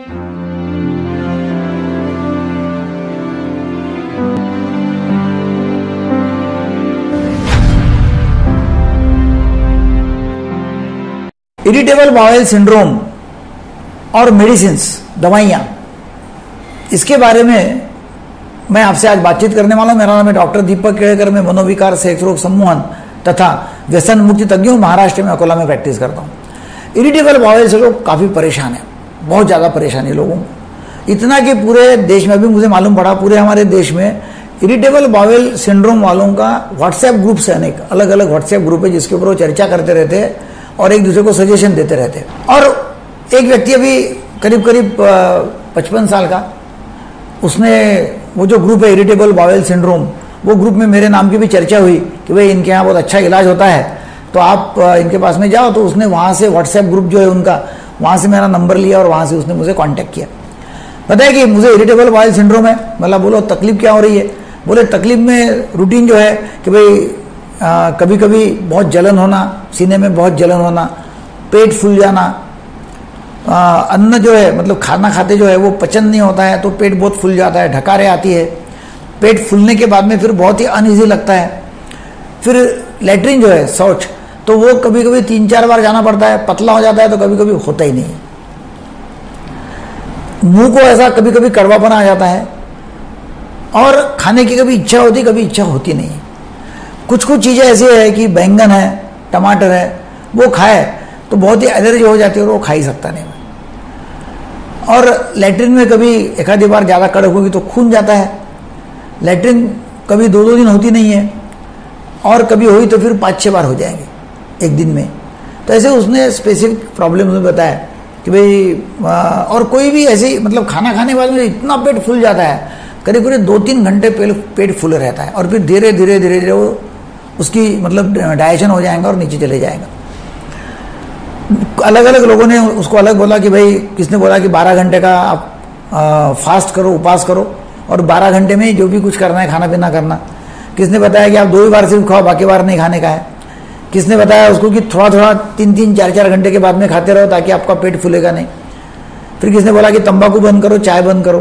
Irritable bowel syndrome और medicines, दवाइयाँ, इसके बारे में मैं आपसे आज बातचीत करने वाला हूँ। मेरा नाम है डॉक्टर दीपक केड़कर। मैं मनोविकार, सेक्स रोग सम्मोहन तथा व्यसन मुक्ति तज्ञ हूँ। महाराष्ट्र में अकोला में प्रैक्टिस करता हूँ। इरिटेबल बाउल से लोग काफ़ी परेशान हैं, बहुत ज़्यादा परेशानी लोगों को, इतना कि पूरे देश में, अभी मुझे मालूम पड़ा, पूरे हमारे देश में इरिटेबल बाउल सिंड्रोम वालों का व्हाट्सएप ग्रुप है, अनेक अलग अलग व्हाट्सएप ग्रुप है जिसके ऊपर वो चर्चा करते रहते हैं और एक दूसरे को सजेशन देते रहते हैं। और एक व्यक्ति अभी करीब 55 साल का, उसने वो जो ग्रुप है इरिटेबल बाउल सिंड्रोम, वो ग्रुप में मेरे नाम की भी चर्चा हुई कि भाई इनके यहाँ बहुत अच्छा इलाज होता है, तो आप इनके पास में जाओ। तो उसने वहाँ से व्हाट्सएप ग्रुप जो है उनका, वहाँ से मेरा नंबर लिया और वहाँ से उसने मुझे कांटेक्ट किया। बताया कि मुझे इरिटेबल बाउल सिंड्रोम है। मतलब बोलो तकलीफ क्या हो रही है? बोले तकलीफ में रूटीन जो है कि भाई कभी कभी बहुत जलन होना, सीने में बहुत जलन होना, पेट फूल जाना, अन्न जो है मतलब खाना खाते जो है वो पचन नहीं होता है तो पेट बहुत फूल जाता है, ढकारे आती है, पेट फूलने के बाद में फिर बहुत ही अनईजी लगता है। फिर लेटरिन जो है, शौच, तो वो कभी कभी 3-4 बार जाना पड़ता है, पतला हो जाता है तो कभी कभी होता ही नहीं है। मुंह को ऐसा कभी कभी कड़वापन आ जाता है और खाने की कभी इच्छा होती, कभी इच्छा होती नहीं है। कुछ कुछ चीज़ें ऐसी है कि बैंगन है, टमाटर है, वो खाए तो बहुत ही एलर्जी हो जाती है और वो खा ही सकता नहीं। और लेटरिन में कभी एक आधी बार ज़्यादा कड़क होगी तो खून जाता है। लेटरिन कभी 2-2 दिन होती नहीं है और कभी हुई तो फिर 5-6 बार हो जाएंगे एक दिन में। तो ऐसे उसने स्पेसिफिक प्रॉब्लम में बताया कि भाई और कोई भी ऐसी मतलब खाना खाने के बाद में इतना पेट फूल जाता है, करीब करीब 2-3 घंटे पेट फूल रहता है और फिर धीरे धीरे वो उसकी मतलब डाइजेशन हो जाएगा और नीचे चले जाएगा। अलग अलग लोगों ने उसको अलग बोला कि भाई, किसने बोला कि 12 घंटे का आप फास्ट करो, उपवास करो और 12 घंटे में ही जो भी कुछ करना है खाना पीना करना। किसने बताया कि आप 2 ही बार सिर्फ खाओ, बाकी बार नहीं खाने का है। किसने बताया उसको कि थोड़ा थोड़ा 3-3, 4-4 घंटे के बाद में खाते रहो ताकि आपका पेट फूलेगा नहीं। फिर किसने बोला कि तंबाकू बंद करो, चाय बंद करो,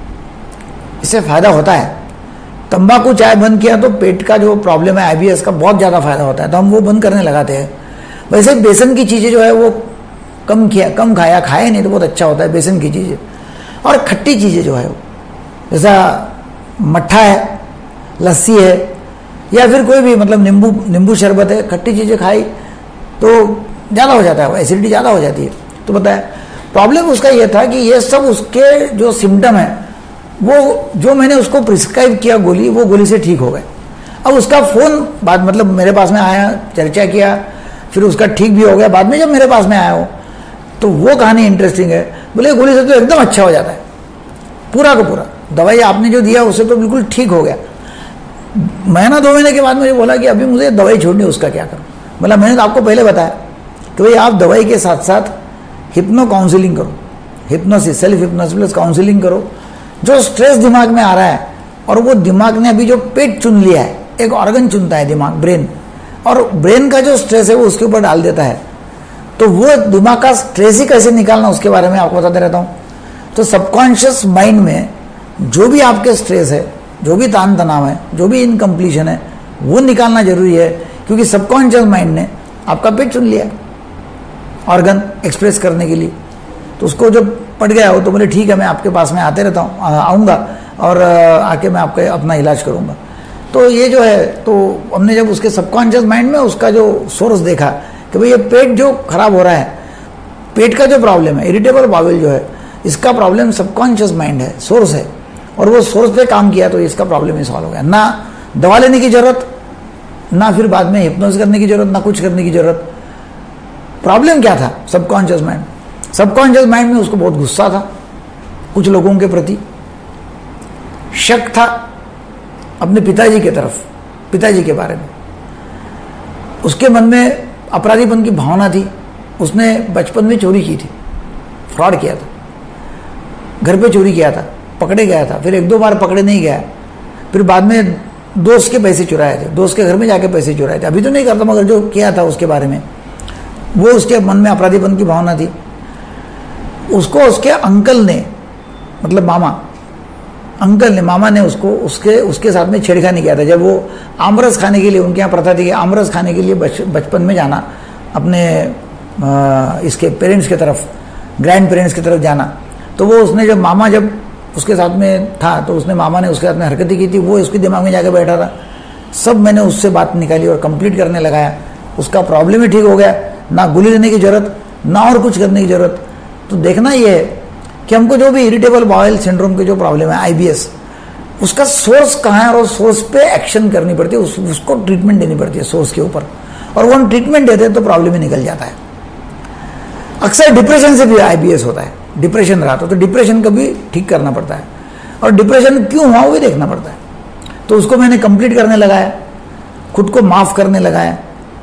इससे फ़ायदा होता है। तंबाकू चाय बंद किया तो पेट का जो प्रॉब्लम है IBS का बहुत ज़्यादा फायदा होता है, तो हम वो बंद करने लगाते हैं। वैसे बेसन की चीज़ें जो है वो कम खाया, खाए नहीं तो बहुत अच्छा होता है बेसन की चीज़ें। और खट्टी चीज़ें जो है वो, जैसा मट्ठा है, लस्सी है, या फिर कोई भी मतलब नींबू शरबत है, खट्टी चीज़ें खाई तो ज़्यादा हो जाता है, एसिडिटी ज़्यादा हो जाती है। तो बताया प्रॉब्लम उसका ये था कि ये सब उसके जो सिम्टम है वो जो मैंने उसको प्रिस्क्राइब किया गोली, वो गोली से ठीक हो गए। अब उसका फ़ोन बाद मतलब मेरे पास में आया, चर्चा किया, फिर उसका ठीक भी हो गया। बाद में जब मेरे पास में आया हो तो वो कहानी इंटरेस्टिंग है। बोले गोली से तो एकदम अच्छा हो जाता है, पूरा का पूरा दवाई आपने जो दिया उससे तो बिल्कुल ठीक हो गया। महीना 2 महीने के बाद मुझे बोला कि अभी मुझे दवाई छोड़नी, उसका क्या करूँ? बोला मैंने तो आपको पहले बताया कि भाई आप दवाई के साथ साथ हिप्नो काउंसलिंग करो, hypnosis, self hypnosis plus counselling करो। जो स्ट्रेस दिमाग में आ रहा है और वो दिमाग ने अभी जो पेट चुन लिया है, एक ऑर्गन चुनता है दिमाग, ब्रेन, और ब्रेन का जो स्ट्रेस है वो उसके ऊपर डाल देता है। तो वो दिमाग का स्ट्रेस ही कैसे निकालना उसके बारे में आपको बताते रहता हूँ। तो सबकॉन्शियस माइंड में जो भी आपके स्ट्रेस है, जो भी तान तनाव है, जो भी इनकम्प्लीशन है, वो निकालना जरूरी है, क्योंकि सबकॉन्शियस माइंड ने आपका पेट चुन लिया ऑर्गन एक्सप्रेस करने के लिए। तो उसको जब पड़ गया हो तो बोले ठीक है, मैं आपके पास में आते रहता हूँ, आऊँगा और आके मैं आपके अपना इलाज करूँगा। तो ये जो है, तो हमने जब उसके सबकॉन्शियस माइंड में उसका जो सोर्स देखा कि भाई ये पेट जो खराब हो रहा है, पेट का जो प्रॉब्लम है, इरिटेबल बाउल जो है, इसका प्रॉब्लम सबकॉन्शियस माइंड है, सोर्स है, और वो सोर्स पे काम किया तो इसका प्रॉब्लम ही सॉल्व हो गया। ना दवा लेने की जरूरत, ना फिर बाद में हिप्नोसिस करने की जरूरत, ना कुछ करने की जरूरत। प्रॉब्लम क्या था? Subconscious mind. सबकॉन्शियस माइंड में उसको बहुत गुस्सा था कुछ लोगों के प्रति, शक था अपने पिताजी की तरफ, पिताजी के बारे में। उसके मन में अपराधीपन की भावना थी। उसने बचपन में चोरी की थी, फ्रॉड किया था, घर पे चोरी किया था, पकड़े गया था, फिर 1-2 बार पकड़े नहीं गया, फिर बाद में दोस्त के पैसे चुराए थे, दोस्त के घर में जाके पैसे चुराए थे। अभी तो नहीं करता, मगर जो किया था उसके बारे में वो उसके मन में अपराधीपन की भावना थी। उसको उसके अंकल ने, मतलब मामा ने उसको उसके साथ में छेड़खानी किया था। जब वो आमरस खाने के लिए, उनके यहाँ प्रथा थी कि आमरस खाने के लिए बचपन में जाना अपने इसके पेरेंट्स की तरफ, ग्रैंड पेरेंट्स की तरफ जाना, तो वो उसने जब मामा जब उसके साथ में था तो उसने मामा ने उसके साथ में हरकतें की थी, वो उसके दिमाग में जाके बैठा था। सब मैंने उससे बात निकाली और कंप्लीट करने लगाया, उसका प्रॉब्लम ही ठीक हो गया, ना गोली लेने की जरूरत, ना और कुछ करने की जरूरत। तो देखना ये है कि हमको जो भी इरिटेबल बाउल सिंड्रोम की जो प्रॉब्लम है IBS, उसका सोर्स कहाँ है और सोर्स पे एक्शन करनी पड़ती है, उसको ट्रीटमेंट देनी पड़ती है सोर्स के ऊपर, और वो हम ट्रीटमेंट देते हैं तो प्रॉब्लम ही निकल जाता है। अक्सर डिप्रेशन से भी IBS होता है, डिप्रेशन रहा तो डिप्रेशन का भी ठीक करना पड़ता है, और डिप्रेशन क्यों हुआ वो भी देखना पड़ता है। तो उसको मैंने कंप्लीट करने लगाया, खुद को माफ करने लगाया,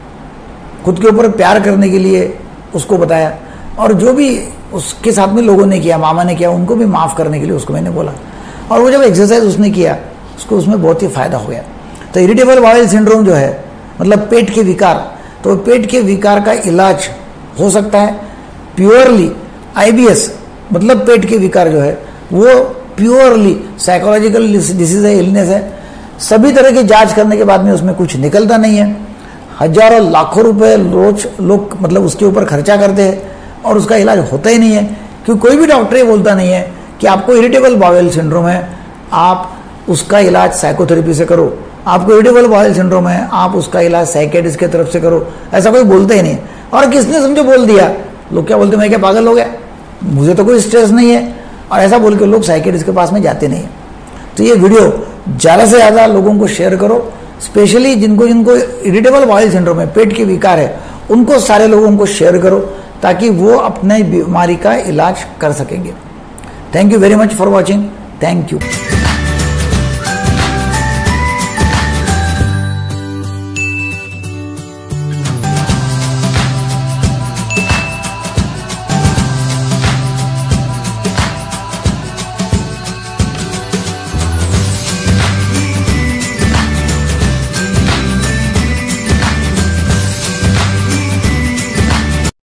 खुद के ऊपर प्यार करने के लिए उसको बताया, और जो भी उसके साथ में लोगों ने किया, मामा ने किया, उनको भी माफ करने के लिए उसको मैंने बोला। और वो जब एक्सरसाइज उसने किया उसको उसमें बहुत ही फायदा हो गया। तो इरिटेबल बाउल सिंड्रोम जो है मतलब पेट के विकार, तो पेट के विकार का इलाज हो सकता है प्योरली। IBS मतलब पेट के विकार जो है वो प्योरली साइकोलॉजिकल डिसीज है, इलनेस है। सभी तरह की जांच करने के बाद में उसमें कुछ निकलता नहीं है, हजारों लाखों रुपए रोज लोग मतलब उसके ऊपर खर्चा करते हैं और उसका इलाज होता ही नहीं है, क्योंकि कोई भी डॉक्टर ये बोलता नहीं है कि आपको इरिटेबल बाउल सिंड्रोम है, आप उसका इलाज साइकोथेरेपी से करो, आपको इरिटेबल बाउल सिंड्रोम है, आप उसका इलाज साइकियाट्रिस्ट की तरफ से करो, ऐसा कोई बोलता ही नहीं। और किसने समझो बोल दिया, लोग क्या बोलते, मैं क्या पागल हो गया, मुझे तो कोई स्ट्रेस नहीं है, और ऐसा बोल के लोग साइकियाट्रिस्ट के पास में जाते नहीं है। तो ये वीडियो ज़्यादा से ज़्यादा लोगों को शेयर करो, स्पेशली जिनको इरिटेबल बाउल सिंड्रोम है, पेट के विकार है, उनको सारे लोगों को शेयर करो ताकि वो अपने बीमारी का इलाज कर सकेंगे। Thank you very much for watching, thank you.